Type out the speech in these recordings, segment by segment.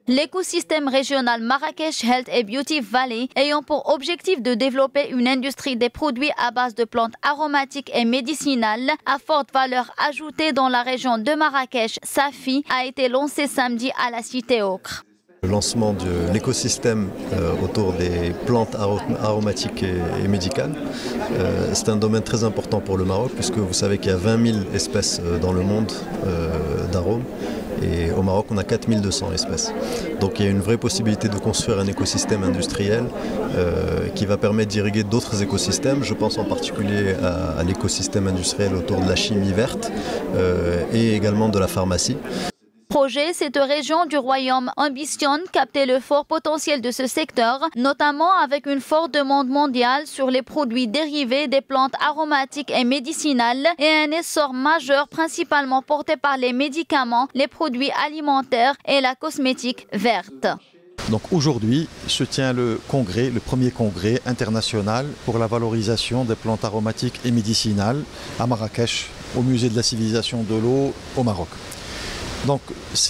L'écosystème régional Marrakech Health et Beauty Valley ayant pour objectif de développer une industrie des produits à base de plantes aromatiques et médicinales à forte valeur ajoutée dans la région de Marrakech, Safi, a été lancé samedi à la cité Ocre. Le lancement de l'écosystème autour des plantes aromatiques et médicales, c'est un domaine très important pour le Maroc puisque vous savez qu'il y a 20 000 espèces dans le monde d'arômes et au Maroc on a 4 200 espèces. Donc il y a une vraie possibilité de construire un écosystème industriel qui va permettre d'irriguer d'autres écosystèmes. Je pense en particulier à l'écosystème industriel autour de la chimie verte et également de la pharmacie. Projet, cette région du royaume ambitionne capter le fort potentiel de ce secteur, notamment avec une forte demande mondiale sur les produits dérivés des plantes aromatiques et médicinales et un essor majeur principalement porté par les médicaments, les produits alimentaires et la cosmétique verte. Donc aujourd'hui se tient le premier congrès international pour la valorisation des plantes aromatiques et médicinales à Marrakech, au musée de la civilisation de l'eau au Maroc. Donc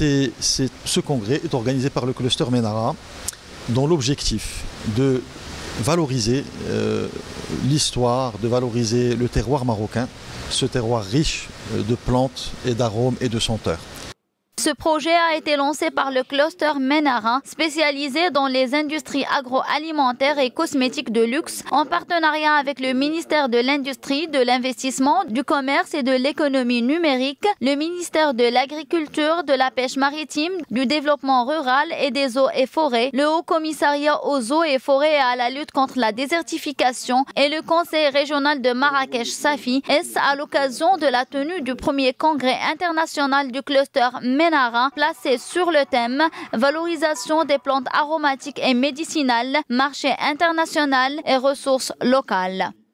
ce congrès est organisé par le cluster Menara dont l'objectif de valoriser l'histoire, de valoriser le terroir marocain, ce terroir riche de plantes et d'arômes et de senteurs. Ce projet a été lancé par le cluster Menara, spécialisé dans les industries agroalimentaires et cosmétiques de luxe, en partenariat avec le ministère de l'Industrie, de l'Investissement, du Commerce et de l'Économie numérique, le ministère de l'Agriculture, de la Pêche maritime, du Développement rural et des eaux et forêts, le Haut Commissariat aux eaux et forêts et à la lutte contre la désertification et le Conseil régional de Marrakech Safi, est à l'occasion de la tenue du premier congrès international du cluster Menara, placé sur le thème valorisation des plantes aromatiques et médicinales, marché international et ressources locales.